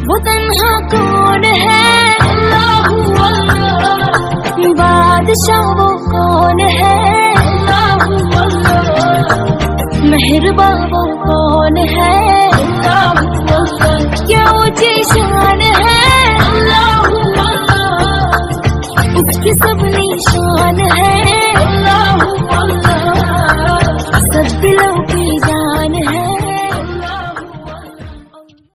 وہ تنہا کون ہے؟ اللہ اللہ. بادشاہ وہ کون ہے؟ اللہ اللہ. مہرباں وہ کون ہے؟